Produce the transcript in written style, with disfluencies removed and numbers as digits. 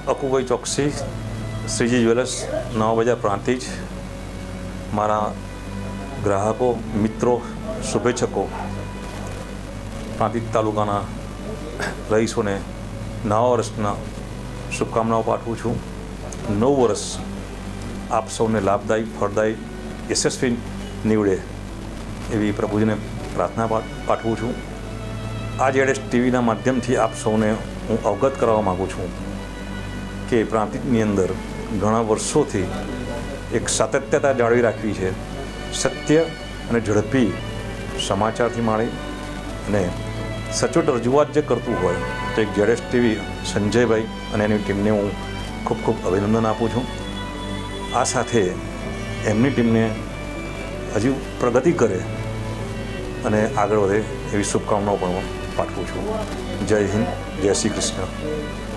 Akubhai Choksi, Shriji jewellers, નવા બજાર પ્રાંતિજ, મારા ગ્રાહકો, મિત્રો, શુભેચ્છકો, પ્રાંતિજ તાલુકાના રહીશોને નવા વર્ષના શુભકામનાઓ પાઠવું છું। નવું વર્ષ આપ સૌને લાભદાયી, ફળદાયી, યશસ્વી નીવડે એવી પ્રભુજીને પ્રાર્થના પાઠવું છું। આ ZSTVના માધ્યમથી આપ સૌને હું અવગત કરવા માગું છું કે પ્રાંતિજની અંદર ઘણા વર્ષોથી એક સાતત્યતા જાળવી રાખવી છે। સત્ય અને ઝડપી સમાચારથી માંડી અને સચોટ રજૂઆત જે કરતું હોય તો એક ZSTV સંજયભાઈ અને એની ટીમને હું ખૂબ ખૂબ અભિનંદન આપું છું। આ સાથે એમની ટીમને હજુ પ્રગતિ કરે અને આગળ વધે એવી શુભકામનાઓ પણ પાઠવું છું। જય હિન્દ, જય શ્રી કૃષ્ણ।